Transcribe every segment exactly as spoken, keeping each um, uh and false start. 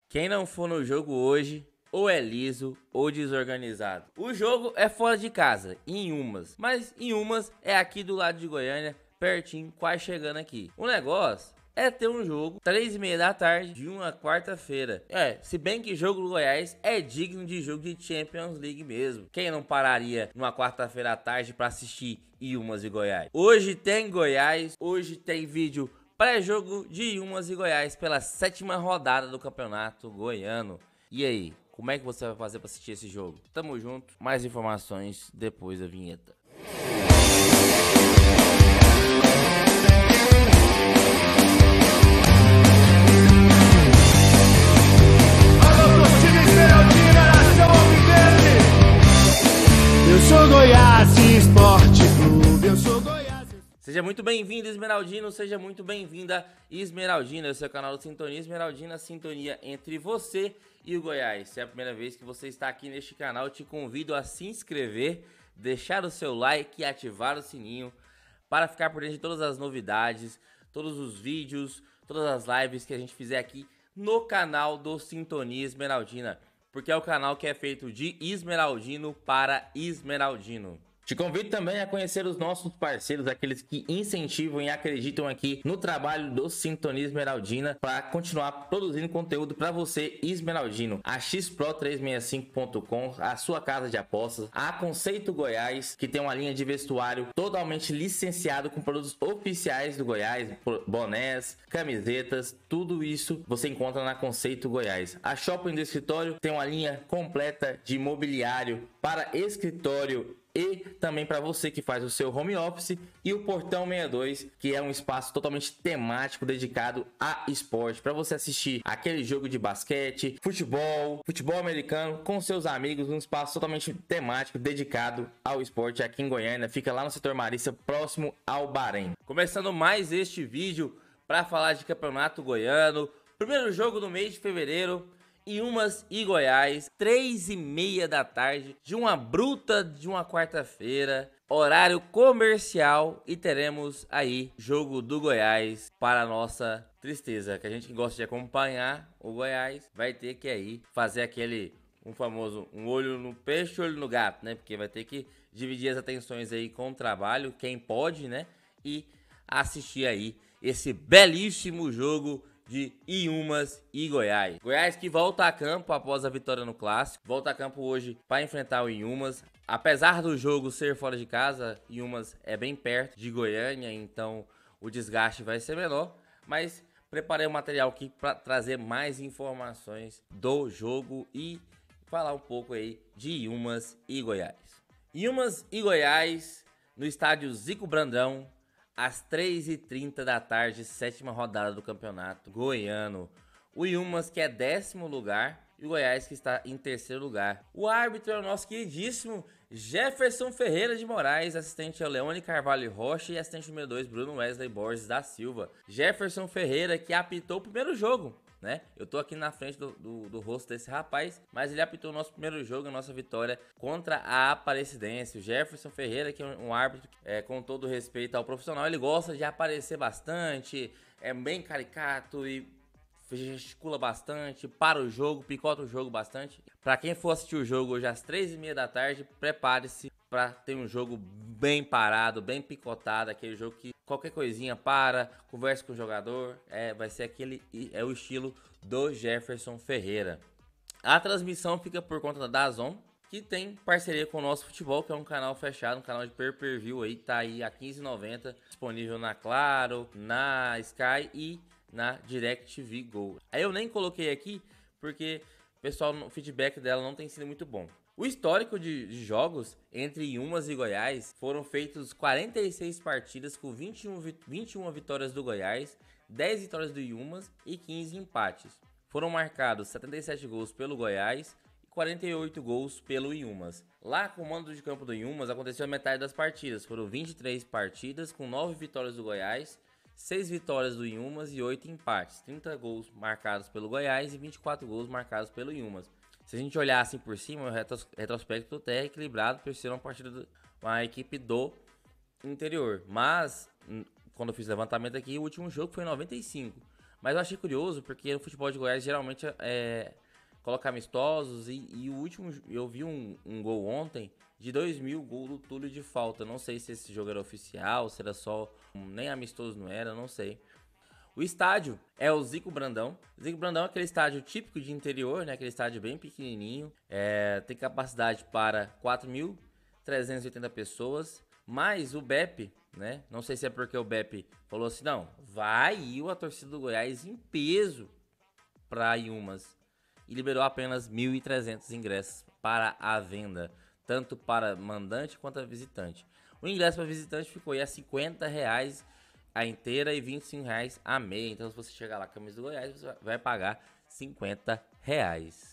Quem não for no jogo hoje, ou é liso ou desorganizado. O jogo é fora de casa, em Umas, mas em Umas é aqui do lado de Goiânia, pertinho, quase chegando aqui. O negócio é ter um jogo três e meia da tarde de uma quarta-feira. É, se bem que jogo do Goiás é digno de jogo de Champions League mesmo. Quem não pararia numa quarta-feira à tarde para assistir Umas e Goiás? Hoje tem Goiás, hoje tem vídeo pré-jogo de Umas e Goiás pela sétima rodada do Campeonato Goiano. E aí, como é que você vai fazer para assistir esse jogo? Tamo junto, mais informações depois da vinheta. Eu sou Goiás Esporte Clube, eu sou Goiás. Seja muito bem-vindo, Esmeraldino, seja muito bem-vinda, Esmeraldina. Esse é o canal do Sintonia Esmeraldina, sintonia entre você e o Goiás. Se é a primeira vez que você está aqui neste canal, eu te convido a se inscrever, deixar o seu like e ativar o sininho para ficar por dentro de todas as novidades, todos os vídeos, todas as lives que a gente fizer aqui no canal do Sintonia Esmeraldina, porque é o canal que é feito de esmeraldino para esmeraldino. Te convido também a conhecer os nossos parceiros, aqueles que incentivam e acreditam aqui no trabalho do Sintonia Esmeraldina para continuar produzindo conteúdo para você, esmeraldino. A X Pro trezentos e sessenta e cinco ponto com, a sua casa de apostas, a Conceito Goiás, que tem uma linha de vestuário totalmente licenciado com produtos oficiais do Goiás, bonés, camisetas, tudo isso você encontra na Conceito Goiás. A Shopping do Escritório tem uma linha completa de mobiliário para escritório e também para você que faz o seu home office, e o Portão sessenta e dois, que é um espaço totalmente temático dedicado a esporte, para você assistir aquele jogo de basquete, futebol, futebol americano com seus amigos, um espaço totalmente temático dedicado ao esporte aqui em Goiânia. Fica lá no setor Marista, próximo ao Bahrein. Começando mais este vídeo para falar de Campeonato Goiano, primeiro jogo do mês de fevereiro, Umas e Goiás, três e meia da tarde, de uma bruta de uma quarta-feira, horário comercial, e teremos aí jogo do Goiás para a nossa tristeza, que a gente que gosta de acompanhar o Goiás vai ter que aí fazer aquele, um famoso, um olho no peixe, olho no gato, né? Porque vai ter que dividir as atenções aí com o trabalho, quem pode, né? E assistir aí esse belíssimo jogo de Umas e Goiás. Goiás que volta a campo após a vitória no Clássico. Volta a campo hoje para enfrentar o Umas. Apesar do jogo ser fora de casa, Umas é bem perto de Goiânia, então o desgaste vai ser menor. Mas preparei um material aqui para trazer mais informações do jogo e falar um pouco aí de Umas e Goiás. Umas e Goiás no estádio Zico Brandão, às três e trinta da tarde, sétima rodada do Campeonato Goiano. O Umas que é décimo lugar e o Goiás que está em terceiro lugar. O árbitro é o nosso queridíssimo Jefferson Ferreira de Moraes, assistente é o Leone Carvalho Rocha e assistente número dois, Bruno Wesley Borges da Silva. Jefferson Ferreira que apitou o primeiro jogo, né? Eu tô aqui na frente do, do, do rosto desse rapaz, mas ele apitou o nosso primeiro jogo, a nossa vitória contra a Aparecidense. O Jefferson Ferreira, que é um, um árbitro, é, com todo respeito ao profissional, ele gosta de aparecer bastante, é bem caricato e gesticula bastante, para o jogo, picota o jogo bastante. Para quem for assistir o jogo hoje às três e meia da tarde, prepare-se para ter um jogo bem parado, bem picotado, aquele jogo que qualquer coisinha para, conversa com o jogador, é, vai ser aquele, é o estilo do Jefferson Ferreira. A transmissão fica por conta da DAZN, que tem parceria com o Nosso Futebol, que é um canal fechado, um canal de pay-per-view aí, tá aí a quinze reais e noventa centavos, disponível na Claro, na Sky e na DirecTV Go. Aí eu nem coloquei aqui porque o pessoal, o feedback dela não tem sido muito bom. O histórico de, de jogos entre Umas e Goiás foram feitos quarenta e seis partidas com vinte e um, vinte e uma vitórias do Goiás, dez vitórias do Umas e quinze empates. Foram marcados setenta e sete gols pelo Goiás e quarenta e oito gols pelo Umas. Lá com o mando de campo do Umas aconteceu a metade das partidas. Foram vinte e três partidas com nove vitórias do Goiás, seis vitórias do Umas e oito empates. trinta gols marcados pelo Goiás e vinte e quatro gols marcados pelo Umas. Se a gente olhar assim por cima, o retros, retrospecto até é equilibrado por ser uma partida de uma equipe do interior. Mas, quando eu fiz o levantamento aqui, o último jogo foi em noventa e cinco. Mas eu achei curioso porque no futebol de Goiás geralmente é colocar amistosos e, e o último, eu vi um, um gol ontem de dois mil, gol do Túlio de falta. Não sei se esse jogo era oficial, se era só, nem amistoso não era, não sei. O estádio é o Zico Brandão. O Zico Brandão é aquele estádio típico de interior, né? Aquele estádio bem pequenininho. É, tem capacidade para quatro mil trezentas e oitenta pessoas. Mas o B E P, né? Não sei se é porque o B E P falou assim, não, vai ir a torcida do Goiás em peso para Yumas. E liberou apenas mil e trezentos ingressos para a venda, tanto para mandante quanto visitante. O ingresso para visitante ficou aí a cinquenta reais a inteira e vinte e cinco reais a meia. Então, se você chegar lá com a camisa do Goiás, você vai pagar cinquenta reais.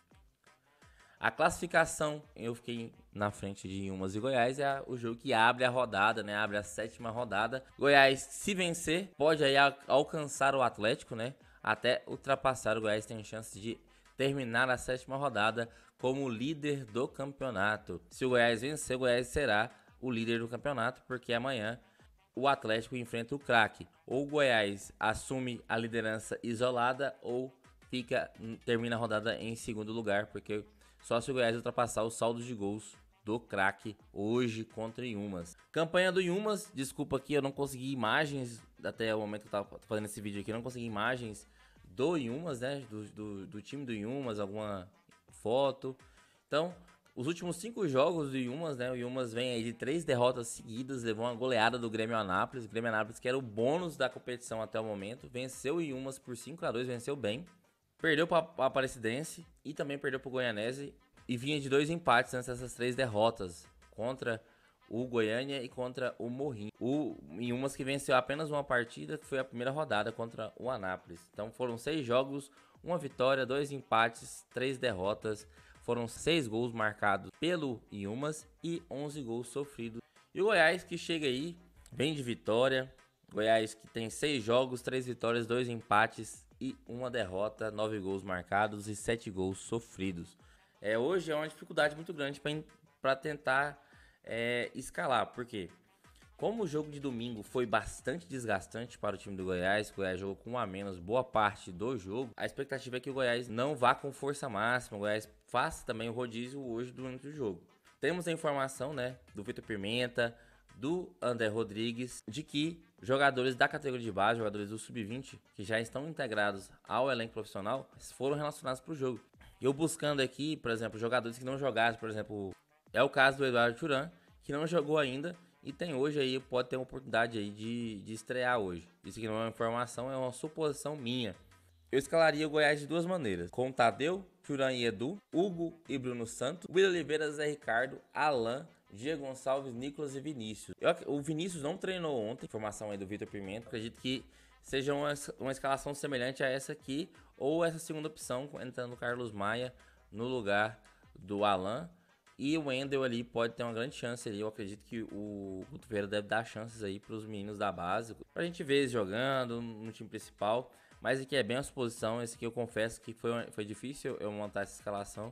A classificação, eu fiquei na frente de Yumas e Goiás, é o jogo que abre a rodada, né? Abre a sétima rodada. Goiás, se vencer, pode aí alcançar o Atlético, né? Até ultrapassar o Goiás, tem chance de terminar a sétima rodada como líder do campeonato. Se o Goiás vencer, o Goiás será o líder do campeonato, porque amanhã o Atlético enfrenta o craque. Ou o Goiás assume a liderança isolada ou fica, termina a rodada em segundo lugar, porque só se o Goiás ultrapassar o saldo de gols do craque hoje contra o Yumas. Campanha do Yumas, desculpa aqui, eu não consegui imagens, até o momento que eu tava fazendo esse vídeo aqui, eu não consegui imagens do Yumas, né, do, do, do time do Yumas, alguma foto. Então, os últimos cinco jogos do Yumas, né, o Yumas vem aí de três derrotas seguidas, levou uma goleada do Grêmio Anápolis, o Grêmio Anápolis que era o bônus da competição até o momento, venceu o Yumas por cinco a dois, venceu bem. Perdeu para a Aparecidense e também perdeu para o Goianese e vinha de dois empates antes dessas três derrotas contra o Goiânia e contra o Morrinho. O Yumas que venceu apenas uma partida, que foi a primeira rodada contra o Anápolis. Então foram seis jogos, uma vitória, dois empates, três derrotas. Foram seis gols marcados pelo Yumas e onze gols sofridos. E o Goiás que chega aí, vem de vitória. Goiás que tem seis jogos, três vitórias, dois empates e uma derrota, nove gols marcados e sete gols sofridos. É, hoje é uma dificuldade muito grande para tentar é, escalar, porque como o jogo de domingo foi bastante desgastante para o time do Goiás, o Goiás jogou com um a menos boa parte do jogo, a expectativa é que o Goiás não vá com força máxima, o Goiás faça também o rodízio hoje durante o jogo. Temos a informação, né, do Vitor Pimenta, do André Rodrigues, de que jogadores da categoria de base, jogadores do sub vinte, que já estão integrados ao elenco profissional, foram relacionados para o jogo. Eu buscando aqui, por exemplo, jogadores que não jogaram, por exemplo, é o caso do Eduardo Turan, que não jogou ainda e tem hoje aí, pode ter uma oportunidade aí de, de estrear hoje. Isso aqui não é uma informação, é uma suposição minha. Eu escalaria o Goiás de duas maneiras, com Tadeu, Turan e Edu, Hugo e Bruno Santos, Will Oliveira, Zé Ricardo, Alan, Diego Gonçalves, Nicolas e Vinícius. Eu, o Vinícius não treinou ontem, informação aí do Vitor Pimenta. Acredito que seja uma, uma escalação semelhante a essa aqui, ou essa segunda opção, entrando o Carlos Maia no lugar do Alan. E o Wendel ali pode ter uma grande chance ali. Eu acredito que o Guto Ferreira deve dar chances aí para os meninos da base, pra gente ver eles jogando no time principal. Mas aqui é bem a suposição. Esse aqui eu confesso que foi, foi difícil eu montar essa escalação,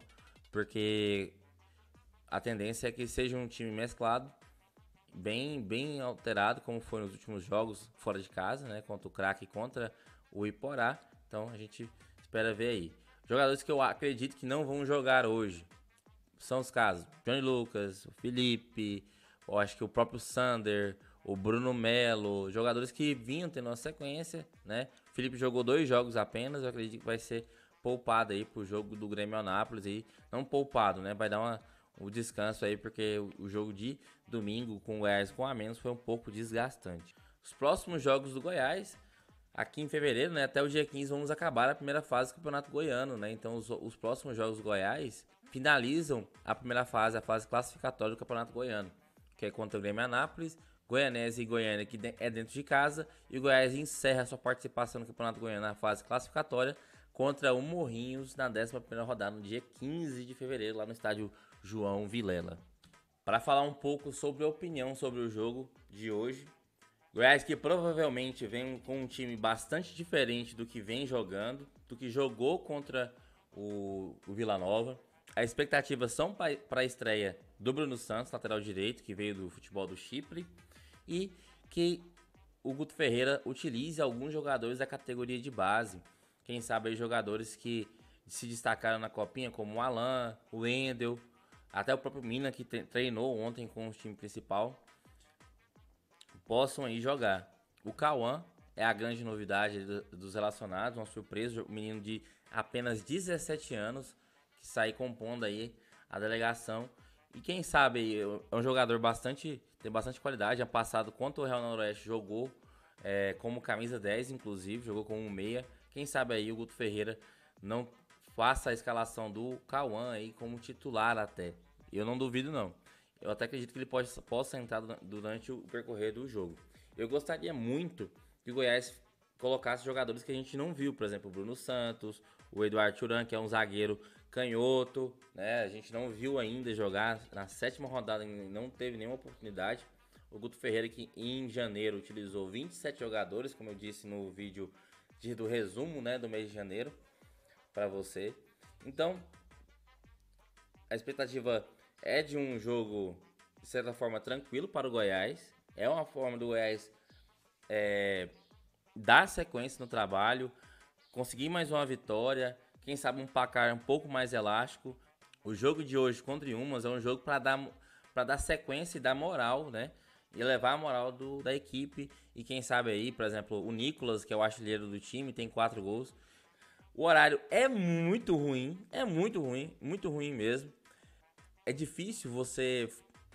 porque a tendência é que seja um time mesclado, bem, bem alterado, como foi nos últimos jogos fora de casa, né? Contra o Craque e contra o Iporá. Então a gente espera ver aí. Jogadores que eu acredito que não vão jogar hoje são os casos: Johnny Lucas, o Felipe, eu acho que o próprio Sander, o Bruno Melo, jogadores que vinham tendo uma sequência, né? O Felipe jogou dois jogos apenas, eu acredito que vai ser poupado aí pro jogo do Grêmio Anápolis aí. Não poupado, né? Vai dar uma o descanso aí, porque o jogo de domingo com o Goiás com a menos foi um pouco desgastante. Os próximos jogos do Goiás, aqui em fevereiro, né, até o dia quinze, vamos acabar a primeira fase do Campeonato Goiano, né? Então os, os próximos jogos do Goiás finalizam a primeira fase, a fase classificatória do Campeonato Goiano, que é contra o Grêmio Anápolis, Goianese e Goiânia, que é dentro de casa, e o Goiás encerra sua participação no Campeonato Goiano na fase classificatória contra o Morrinhos na décima primeira rodada, no dia quinze de fevereiro, lá no estádio João Vilela. Para falar um pouco sobre a opinião sobre o jogo de hoje, Goiás que provavelmente vem com um time bastante diferente do que vem jogando, do que jogou contra o, o Vila Nova. As expectativas são para a estreia do Bruno Santos, lateral direito, que veio do futebol do Chipre, e que o Guto Ferreira utilize alguns jogadores da categoria de base. Quem sabe aí jogadores que se destacaram na copinha, como o Alan, o Wendel, até o próprio Mina, que treinou ontem com o time principal, possam aí jogar. O Cauã é a grande novidade dos relacionados, uma surpresa, um menino de apenas dezessete anos, que sai compondo aí a delegação. E quem sabe aí, é um jogador bastante, tem bastante qualidade. Ano passado, contra o Real Noroeste, jogou é, como camisa dez, inclusive, jogou como meia. Quem sabe aí o Guto Ferreira não faça a escalação do Cauã aí como titular até. Eu não duvido não. Eu até acredito que ele pode, possa entrar durante o percorrer do jogo. Eu gostaria muito que o Goiás colocasse jogadores que a gente não viu. Por exemplo, o Bruno Santos, o Eduardo Turan, que é um zagueiro canhoto, né? A gente não viu ainda jogar. Na sétima rodada não teve nenhuma oportunidade. O Guto Ferreira, que em janeiro utilizou vinte e sete jogadores, como eu disse no vídeo de, do resumo, né, do mês de janeiro, para você. Então, a expectativa é de um jogo, de certa forma, tranquilo para o Goiás. É uma forma do Goiás é, dar sequência no trabalho, conseguir mais uma vitória, quem sabe um placar um pouco mais elástico. O jogo de hoje contra o Yumas é um jogo para dar, para dar sequência e dar moral, né? E levar a moral do, da equipe. E quem sabe aí, por exemplo, o Nicolas, que é o artilheiro do time, tem quatro gols. O horário é muito ruim, é muito ruim, muito ruim mesmo. É difícil você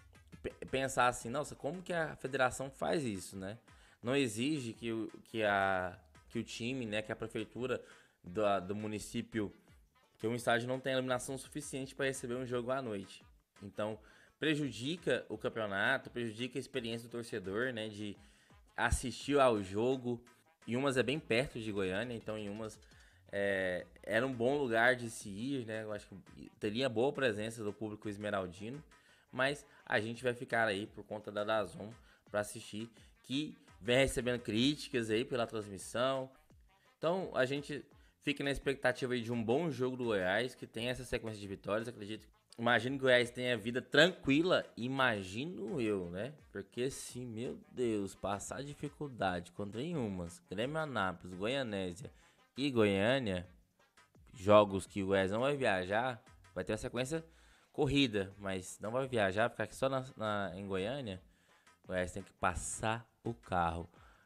pensar assim, nossa, como que a federação faz isso, né? Não exige que o, que a, que o time, né, que a prefeitura do, do município, que um estádio não tenha iluminação suficiente para receber um jogo à noite. Então, prejudica o campeonato, prejudica a experiência do torcedor, né, de assistir ao jogo. Yumas é bem perto de Goiânia, então Yumas é, era um bom lugar de se ir, né? Eu acho que teria boa presença do público esmeraldino, mas a gente vai ficar aí por conta da DAZN para assistir, que vem recebendo críticas aí pela transmissão. Então a gente fica na expectativa aí de um bom jogo do Goiás, que tem essa sequência de vitórias. Acredito, imagino que o Goiás tenha vida tranquila, imagino eu, né? Porque se, meu Deus, passar dificuldade contra Yumas, Grêmio Anápolis, Goianésia e Goiânia, jogos que o Goiás não vai viajar, vai ter uma sequência corrida, mas não vai viajar, ficar aqui só na, na, em Goiânia, o Goiás tem que passar o carro.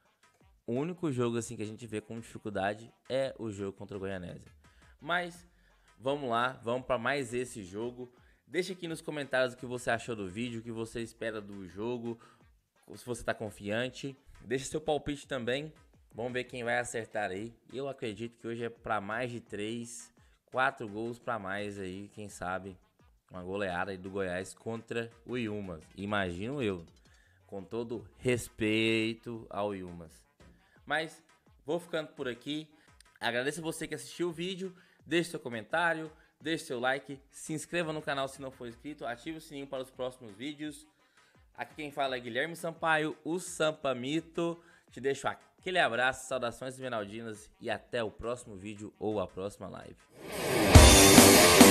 O único jogo assim que a gente vê com dificuldade é o jogo contra o Goianésia. Mas vamos lá, vamos para mais esse jogo. Deixa aqui nos comentários o que você achou do vídeo, o que você espera do jogo, se você está confiante. Deixa seu palpite também. Vamos ver quem vai acertar aí. Eu acredito que hoje é para mais de três, quatro gols para mais aí, quem sabe uma goleada aí do Goiás contra o Yumas. Imagino eu, com todo respeito ao Yumas. Mas vou ficando por aqui. Agradeço a você que assistiu o vídeo. Deixe seu comentário, deixe seu like, se inscreva no canal se não for inscrito, ative o sininho para os próximos vídeos. Aqui quem fala é Guilherme Sampaio, o Sampamito. Te deixo aquele abraço, saudações esmeraldinas e até o próximo vídeo ou a próxima live.